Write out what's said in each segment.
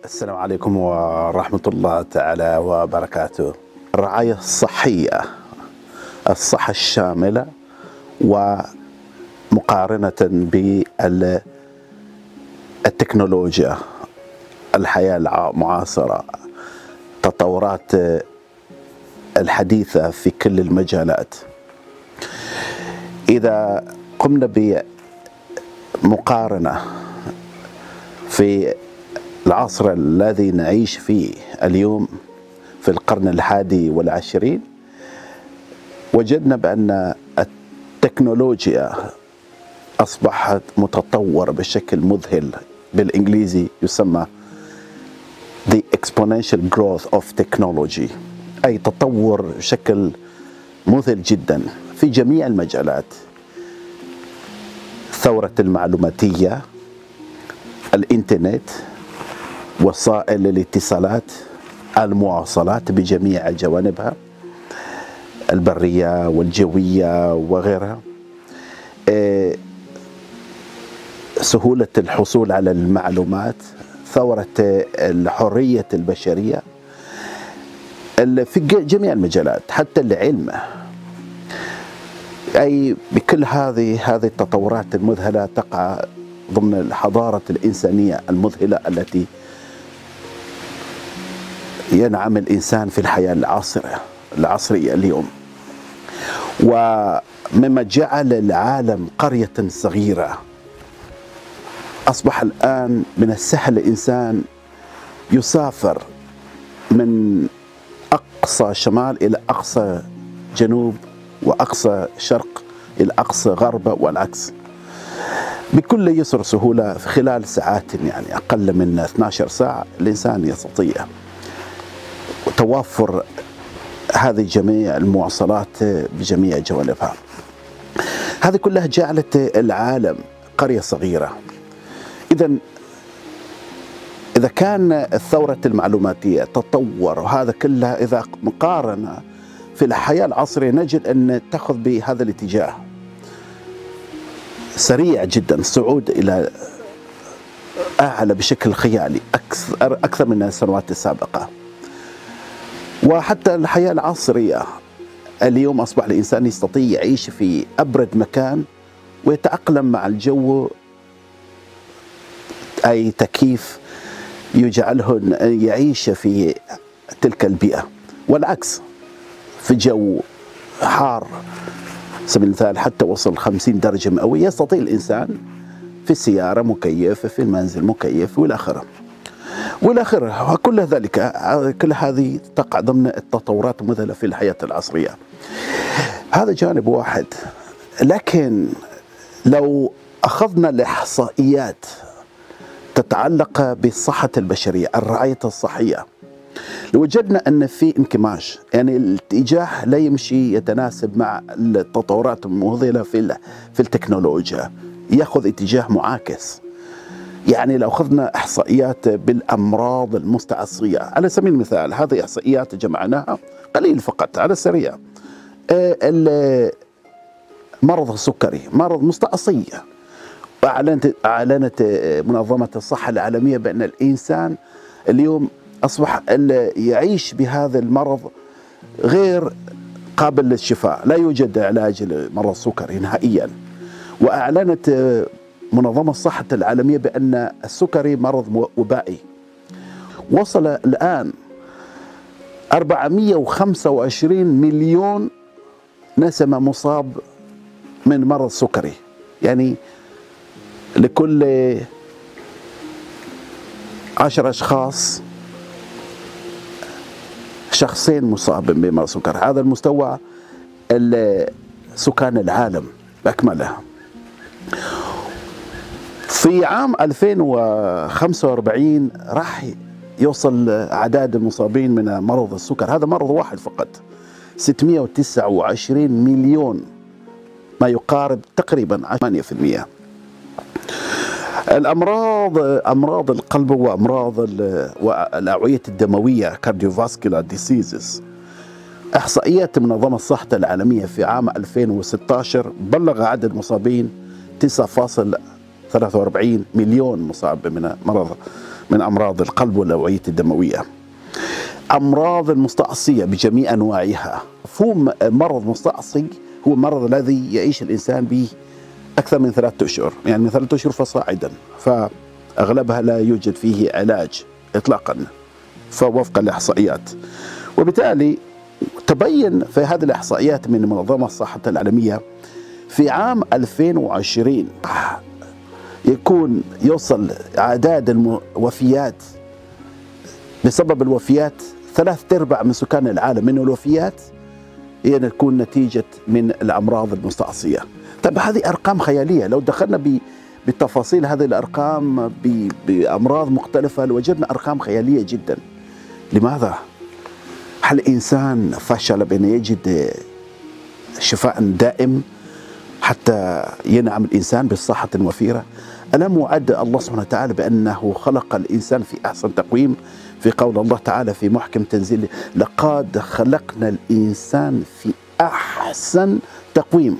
السلام عليكم ورحمة الله تعالى وبركاته. الرعاية الصحية، الصحة الشاملة، ومقارنة بالتكنولوجيا، الحياة المعاصرة، التطورات الحديثة في كل المجالات. إذا قمنا بمقارنة في العصر الذي نعيش فيه اليوم في القرن ال21، وجدنا بأن التكنولوجيا أصبحت متطورة بشكل مذهل، بالإنجليزي يسمى The Exponential Growth of Technology، أي تطور بشكل مذهل جدا في جميع المجالات. ثورة المعلوماتية، الإنترنت، وسائل الاتصالات، المواصلات بجميع جوانبها، البرية والجوية وغيرها، سهولة الحصول على المعلومات، ثورة الحرية البشرية في جميع المجالات، حتى العلم. أي بكل هذه التطورات المذهلة تقع ضمن الحضارة الإنسانية المذهلة التي ينعم الإنسان في الحياة العصرية اليوم. ومما جعل العالم قرية صغيرة، أصبح الآن من السهل الإنسان يسافر من أقصى شمال إلى أقصى جنوب، وأقصى شرق إلى أقصى غرب، والعكس بكل يسر سهولة في خلال ساعات، يعني أقل من 12 ساعة الإنسان يستطيع توافر هذه جميع المواصلات بجميع جوانبها. هذه كلها جعلت العالم قرية صغيرة. إذا كان الثورة المعلوماتية تطور وهذا كله، إذا مقارنة في الحياة العصرية نجد أن تأخذ بهذا الاتجاه سريع جدا، الصعود إلى أعلى بشكل خيالي أكثر من السنوات السابقة. وحتى الحياة العصرية اليوم أصبح الإنسان يستطيع يعيش في أبرد مكان ويتأقلم مع الجو، أي تكييف يجعله يعيش في تلك البيئة، والعكس في جو حار سبيل المثال حتى وصل 50 درجة مئوية يستطيع الإنسان في السيارة مكيف، في المنزل مكيف، والى آخره والى آخره. وكل ذلك، كل هذه تقع ضمن التطورات المذهلة في الحياة العصرية. هذا جانب واحد. لكن لو أخذنا الإحصائيات تتعلق بالصحة البشرية، الرعاية الصحية، وجدنا أن في انكماش، يعني الاتجاه لا يمشي يتناسب مع التطورات المذهلة في التكنولوجيا، يأخذ اتجاه معاكس. يعني لو أخذنا إحصائيات بالأمراض المستعصية على سبيل المثال، هذه إحصائيات جمعناها قليل فقط على السريع. مرض السكري مرض مستعصي، أعلنت منظمة الصحة العالمية بأن الإنسان اليوم أصبح يعيش بهذا المرض غير قابل للشفاء، لا يوجد علاج لمرض السكري نهائيا. وأعلنت منظمة الصحة العالمية بأن السكري مرض وبائي. وصل الآن 425 مليون نسمة مصاب من مرض السكري، يعني لكل 10 أشخاص شخصين مصاب بمرض السكر. هذا المستوى سكان العالم بأكمله. في عام 2045 راح يوصل أعداد المصابين من مرض السكر، هذا مرض واحد فقط، 629 مليون، ما يقارب تقريبا 8%. أمراض القلب وأمراض الأوعية الدموية cardiovascular diseases، إحصائيات منظمة الصحة العالمية في عام 2016 بلغ عدد المصابين 9.43 مليون مصاب من من أمراض القلب والأوعية الدموية. أمراض المستعصية بجميع أنواعها. مفهوم مرض مستعصي هو المرض الذي يعيش الإنسان به أكثر من 3 أشهر، يعني من 3 أشهر فصاعدا، فأغلبها لا يوجد فيه علاج إطلاقا فوفق الإحصائيات. وبالتالي تبين في هذه الإحصائيات من منظمة الصحة العالمية في عام 2020 يوصل أعداد الوفيات بسبب الوفيات 3/4 من سكان العالم من الوفيات هي تكون نتيجة من الأمراض المستعصية. طيب هذه أرقام خيالية، لو دخلنا بتفاصيل هذه الأرقام بأمراض مختلفة لوجدنا أرقام خيالية جدا. لماذا؟ هل الإنسان فشل بأن يجد شفاء دائم حتى ينعم الإنسان بالصحة وفيرة؟ ألم وعد الله سبحانه وتعالى بأنه خلق الإنسان في أحسن تقويم؟ في قول الله تعالى في محكم تنزيله: لقد خلقنا الإنسان في أحسن تقويم.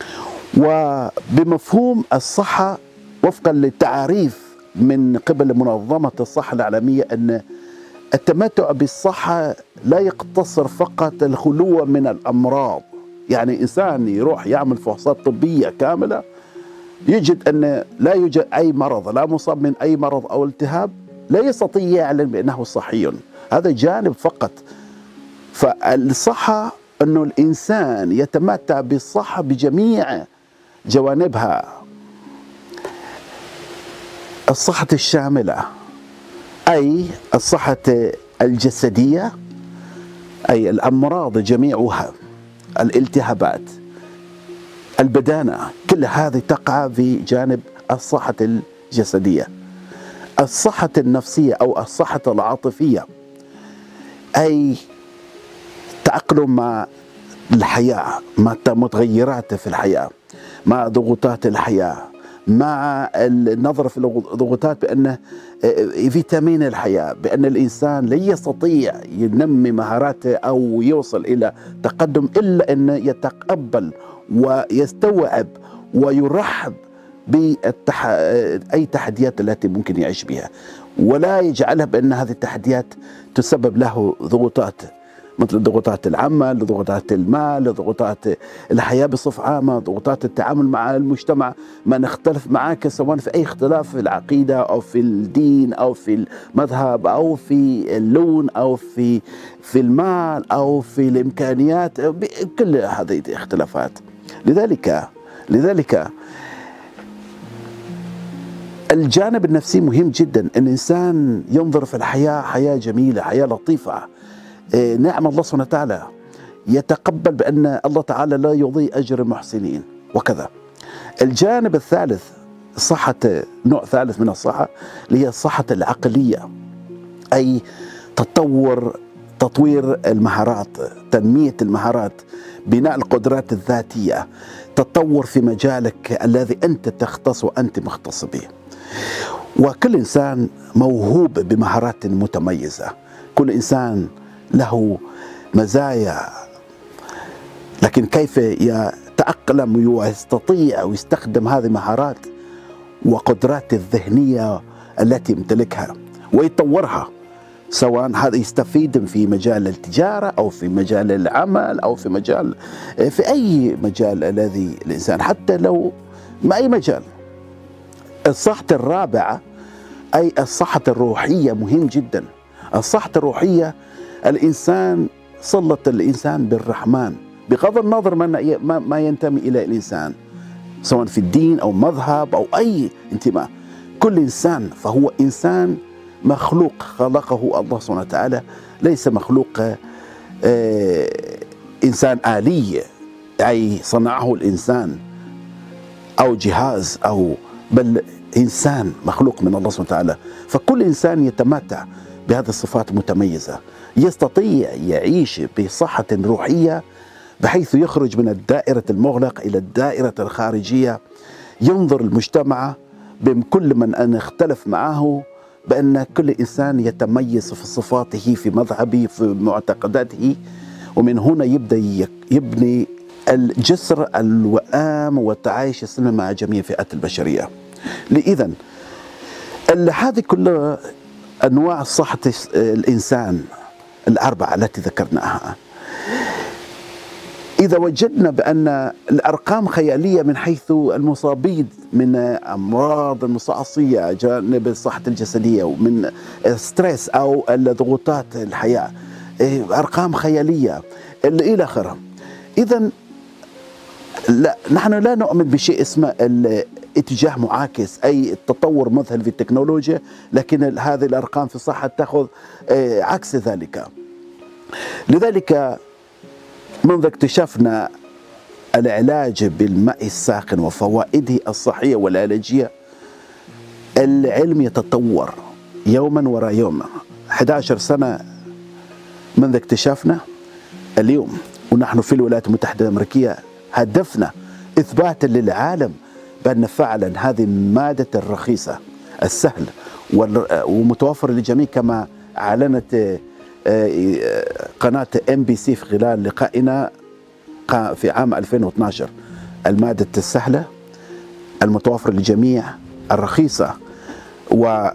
وبمفهوم الصحة وفقا للتعريف من قبل منظمة الصحة العالمية أن التمتع بالصحة لا يقتصر فقط الخلو من الأمراض. يعني إنسان يروح يعمل فحوصات طبية كاملة يجد أن لا يوجد أي مرض، لا مصاب من أي مرض أو التهاب، لا يستطيع يعلن بأنه صحي. هذا جانب فقط. فالصحة أنه الإنسان يتمتع بالصحة بجميع جوانبها. الصحة الشاملة أي الصحة الجسدية، أي الأمراض جميعها، الالتهابات، البدانة، كل هذه تقع في جانب الصحة الجسدية. الصحة النفسية أو الصحة العاطفية أي تأقلم مع الحياة، مع متغيرات في الحياة، مع ضغوطات الحياة، مع النظر في الضغوطات بأن فيتامين الحياة، بأن الإنسان لا يستطيع ينمي مهاراته أو يوصل إلى تقدم إلا أن يتقبل ويستوعب ويرحب بأي تحديات التي ممكن يعيش بها، ولا يجعلها بأن هذه التحديات تسبب له ضغوطات، مثل ضغوطات العمل، ضغوطات المال، ضغوطات الحياة بصفة عامة، ضغوطات التعامل مع المجتمع، ما نختلف معك سواء في أي اختلاف في العقيدة أو في الدين أو في المذهب أو في اللون أو في المال أو في الإمكانيات، كل هذه الاختلافات. لذلك الجانب النفسي مهم جدا. الإنسان ينظر في الحياة حياة جميلة، حياة لطيفة، نعم الله سبحانه وتعالى، يتقبل بأن الله تعالى لا يضيع أجر المحسنين. وكذا الجانب الثالث، صحة نوع ثالث من الصحة اللي هي الصحة العقلية، أي تطوير المهارات، تنمية المهارات، بناء القدرات الذاتية، تطور في مجالك الذي أنت تختص وأنت مختص به. وكل إنسان موهوب بمهارات متميزة، كل إنسان له مزايا، لكن كيف يتأقلم ويستطيع ويستخدم هذه المهارات وقدرات الذهنية التي يمتلكها ويطورها، سواء هذا يستفيد في مجال التجارة أو في مجال العمل أو في أي مجال الذي الإنسان، حتى لو ما أي مجال. الصحة الرابعة أي الصحة الروحية مهم جدا. الصحة الروحية الإنسان صلة الإنسان بالرحمن بغض النظر ما ينتمي إلى الإنسان، سواء في الدين أو مذهب أو أي انتماء. كل إنسان فهو إنسان مخلوق خلقه الله سبحانه وتعالى، ليس مخلوق إنسان آلي أي صنعه الإنسان أو جهاز بل إنسان مخلوق من الله سبحانه وتعالى. فكل إنسان يتمتع بهذه الصفات المتميزة، يستطيع يعيش بصحة روحية بحيث يخرج من الدائرة المغلق إلى الدائرة الخارجية، ينظر المجتمع بكل من أن اختلف معه بأن كل إنسان يتميز في صفاته، في مذهبه، في معتقداته، ومن هنا يبدأ يبني الجسر الوئام والتعايش السلمي مع جميع فئات البشرية. إذن هذه كلها أنواع صحة الإنسان الأربعة التي ذكرناها، إذا وجدنا بأن الأرقام خيالية من حيث المصابين من أمراض مستعصية جانب الصحة الجسدية ومن ستريس أو ضغوطات الحياة، أرقام خيالية إلى آخره، إذا لا، نحن لا نؤمن بشيء اسمه اتجاه معاكس، أي تطور مذهل في التكنولوجيا، لكن هذه الأرقام في الصحة تأخذ عكس ذلك. لذلك منذ اكتشفنا العلاج بالماء الساخن وفوائده الصحية والعلاجية، العلم يتطور يوما وراء يوم. 11 سنة منذ اكتشافنا اليوم ونحن في الولايات المتحدة الأمريكية، هدفنا إثباتا للعالم بأن فعلا هذه المادة الرخيصة السهل ومتوفر للجميع، كما أعلنت قناة MBC في خلال لقائنا في عام 2012، المادة السهلة المتوفرة للجميع الرخيصة ولا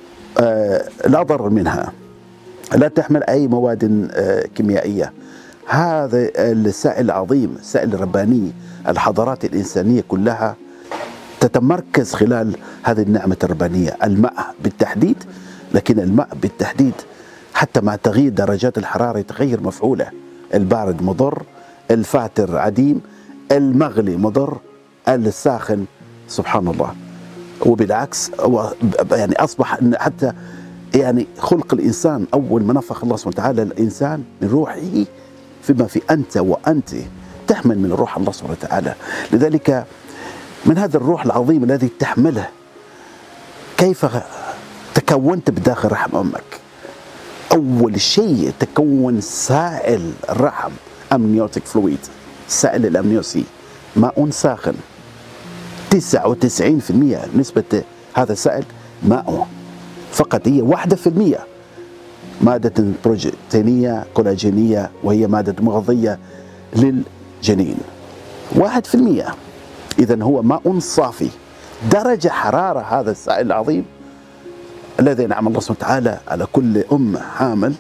ضرر منها، لا تحمل أي مواد كيميائية. هذا السائل العظيم، السائل الرباني، الحضارات الإنسانية كلها تتمركز خلال هذه النعمة الربانية، الماء بالتحديد. لكن الماء بالتحديد حتى مع تغيير درجات الحرارة يتغير مفعوله، البارد مضر، الفاتر عديم، المغلي مضر، الساخن سبحان الله. وبالعكس يعني أصبح أن حتى يعني خلق الإنسان أول ما نفخ الله سبحانه وتعالى الإنسان من روحه، فيما في أنت وأنت تحمل من روح الله سبحانه وتعالى. لذلك من هذا الروح العظيم الذي تحمله، كيف تكونت بداخل رحم أمك؟ أول شيء تكون سائل الرحم أمنيوتيك فلويد، سائل الأمنيوسي، ماء ساخن 99% نسبة هذا السائل ماء، فقط هي 1% مادة بروتينية كولاجينية، وهي مادة مغذية للجنين 1%. إذن هو ماء صافي. درجة حرارة هذا السائل العظيم الذي نعم الله سبحانه وتعالى على كل أم حامل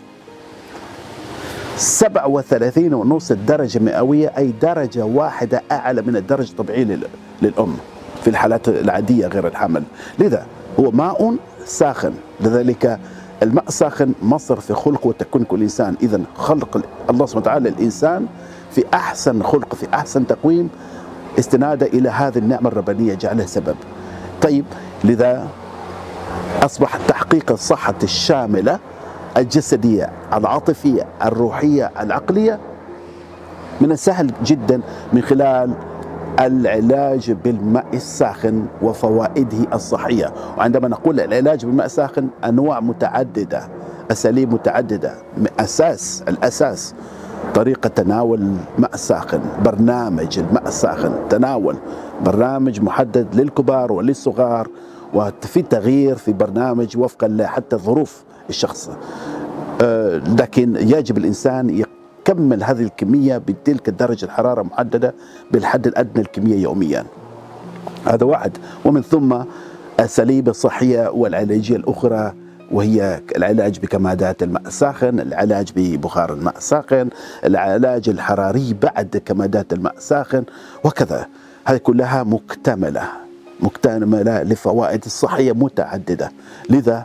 37.5 درجة مئوية، أي درجة واحدة أعلى من الدرجة الطبيعية للأم في الحالات العادية غير الحمل. لذا هو ماء ساخن. لذلك الماء ساخن مصدر في خلق وتكوين كل إنسان. إذن خلق الله سبحانه وتعالى الإنسان في أحسن خلق، في أحسن تقويم، استنادا إلى هذه النعمة الربانية جعلها سبب. طيب، لذا أصبح تحقيق الصحة الشاملة الجسدية العاطفية الروحية العقلية من السهل جدا من خلال العلاج بالماء الساخن وفوائده الصحية. وعندما نقول العلاج بالماء الساخن أنواع متعددة، أساليب متعددة. الأساس طريقة تناول الماء الساخن، برنامج الماء الساخن، تناول برنامج محدد للكبار وللصغار، وفي تغيير في برنامج وفقا حتى ظروف الشخص، لكن يجب الإنسان يكمل هذه الكمية بتلك الدرجة الحرارة محددة بالحد الأدنى الكمية يوميا. هذا واحد. ومن ثم الأساليب الصحية والعلاجية الأخرى، وهي العلاج بكمادات الماء الساخن، العلاج ببخار الماء الساخن، العلاج الحراري بعد كمادات الماء الساخن، وكذا. هذه كلها مكتملة لفوائد الصحية متعددة. لذا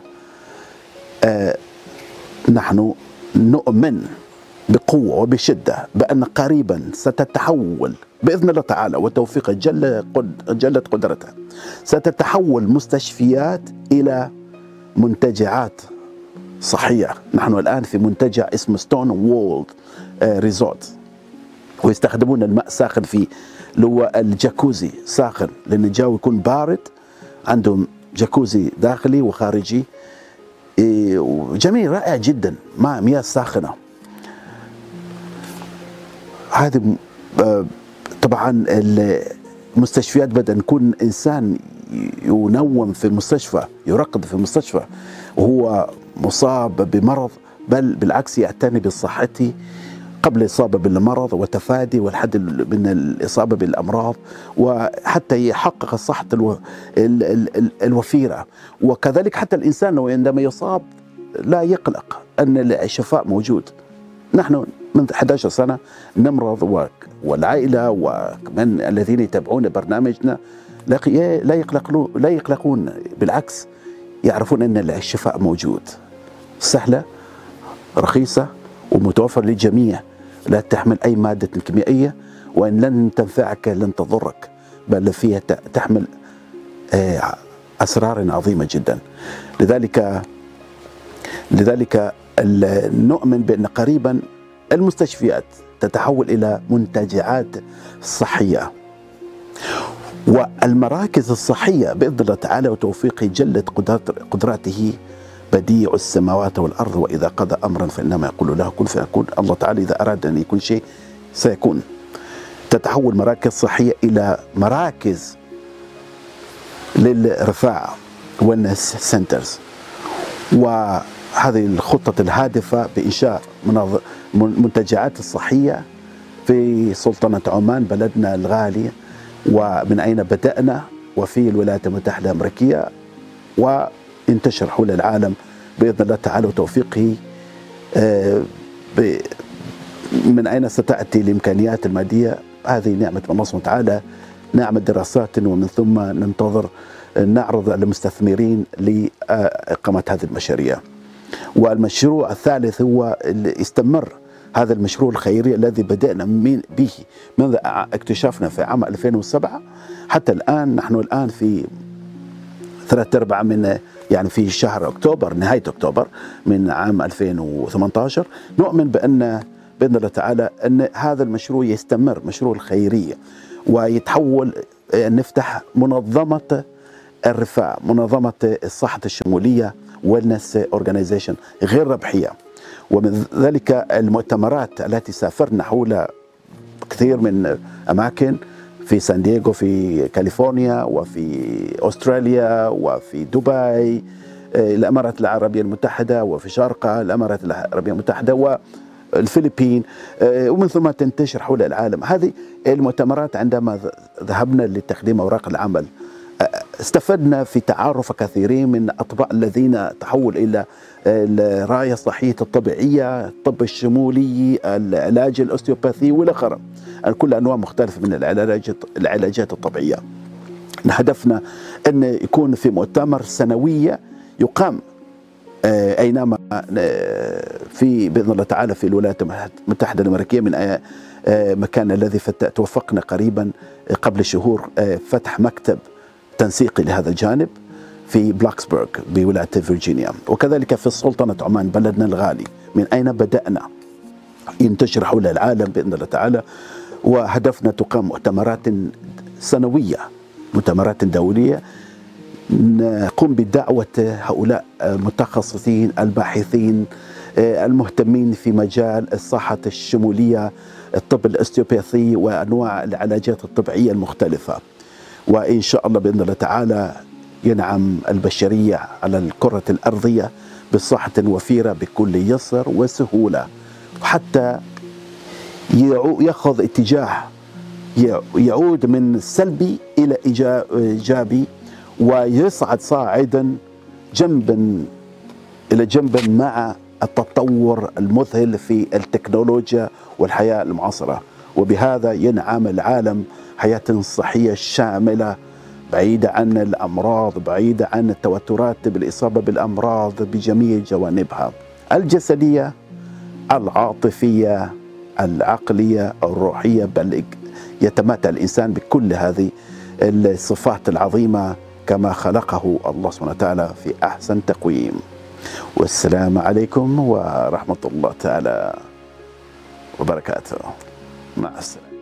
نحن نؤمن بقوة وبشدة بأن قريبا ستتحول بإذن الله تعالى وتوفيقه جلت قدرته، ستتحول مستشفيات إلى منتجعات صحية. نحن الآن في منتجع اسمه ستون وولد ريزورت، ويستخدمون الماء ساخن في الجاكوزي ساخن، لأن الجو يكون بارد، عندهم جاكوزي داخلي وخارجي، جميل رائع جدا، مياه ساخنة. هذه طبعا المستشفيات بدأ نكون إنسان ينوم في المستشفى، يرقد في المستشفى وهو مصاب بمرض، بل بالعكس يعتني بصحته قبل الإصابة بالمرض وتفادي والحد من الإصابة بالأمراض، وحتى يحقق الصحة الوفيرة. وكذلك حتى الإنسان عندما يصاب لا يقلق أن الشفاء موجود. نحن من 11 سنة نمرض، والعائلة ومن الذين يتابعون برنامجنا لا يقلقون، بالعكس يعرفون أن الشفاء موجود، سهلة رخيصة ومتوفر للجميع، لا تحمل أي مادة كيميائية، وإن لن تنفعك لن تضرك، بل فيها تحمل أسرار عظيمة جدا. لذلك نؤمن بأن قريبا المستشفيات تتحول إلى منتجعات صحية، والمراكز الصحية بإذن الله تعالى وتوفيقه جلت قدراته بديع السماوات والأرض، وإذا قضى أمرا فإنما يقول له كن فيكون. الله تعالى إذا أراد أن يكون شيء سيكون. تتحول مراكز صحية إلى مراكز للرفاعة والنس سنترز، وهذه الخطة الهادفة بإنشاء منتجعات الصحية في سلطنة عمان بلدنا الغالي، ومن أين بدأنا، وفي الولايات المتحدة الأمريكية، وانتشر حول العالم بإذن الله تعالى وتوفيقه. من أين ستأتي الإمكانيات المادية؟ هذه نعمة الله سبحانه وتعالى، نعمل دراسات ومن ثم ننتظر نعرض المستثمرين لإقامة هذه المشاريع. والمشروع الثالث هو استمر هذا المشروع الخيري الذي بدأنا به منذ اكتشافنا في عام 2007 حتى الآن. نحن الآن في 3/4 من يعني في شهر أكتوبر، نهاية أكتوبر من عام 2018. نؤمن بأن بإذن الله تعالى أن هذا المشروع يستمر، مشروع الخيرية، ويتحول نفتح منظمة الرفاع، منظمة الصحة الشمولية ويلنس أورجانيزيشن غير ربحية. ومن ذلك المؤتمرات التي سافرنا حول كثير من أماكن في سان دييغو في كاليفورنيا، وفي أستراليا، وفي دبي، الإمارات العربية المتحدة، وفي شارقة الإمارات العربية المتحدة، والفلبين، ومن ثم تنتشر حول العالم. هذه المؤتمرات عندما ذهبنا لتقديم أوراق العمل استفدنا في تعارف كثيرين من أطباء الذين تحول إلى الراية الصحية الطبيعية، الطب الشمولي، العلاج الأوستيوباثي والآخر، كل أنواع مختلفة من العلاجات الطبيعية. هدفنا أن يكون في مؤتمر سنوية يقام أينما في بإذن الله تعالى في الولايات المتحدة الأمريكية، من مكان الذي توفقنا قريبا قبل شهور فتح مكتب تنسيقي لهذا الجانب في بلاكسبرغ بولاية فيرجينيا، وكذلك في سلطنة عمان بلدنا الغالي من أين بدأنا ينتشر حول العالم بإذن الله تعالى. وهدفنا تقام مؤتمرات سنوية، مؤتمرات دولية، نقوم بدعوة هؤلاء المتخصصين الباحثين المهتمين في مجال الصحة الشمولية، الطب الاستيوباثي، وأنواع العلاجات الطبيعية المختلفة. وإن شاء الله بإذن الله تعالى ينعم البشرية على الكرة الأرضية بصحة وفيرة بكل يسر وسهولة، حتى يأخذ اتجاه يعود من سلبي إلى إيجابي، ويصعد صاعدا جنبا إلى جنب مع التطور المذهل في التكنولوجيا والحياة المعاصرة. وبهذا ينعم العالم حياة صحية شاملة، بعيدة عن الأمراض، بعيدة عن التوترات بالإصابة بالأمراض بجميع جوانبها الجسدية، العاطفية، العقلية، الروحية، بل يتمتع الإنسان بكل هذه الصفات العظيمة كما خلقه الله سبحانه وتعالى في أحسن تقويم. والسلام عليكم ورحمة الله تعالى وبركاته. مع السلامة.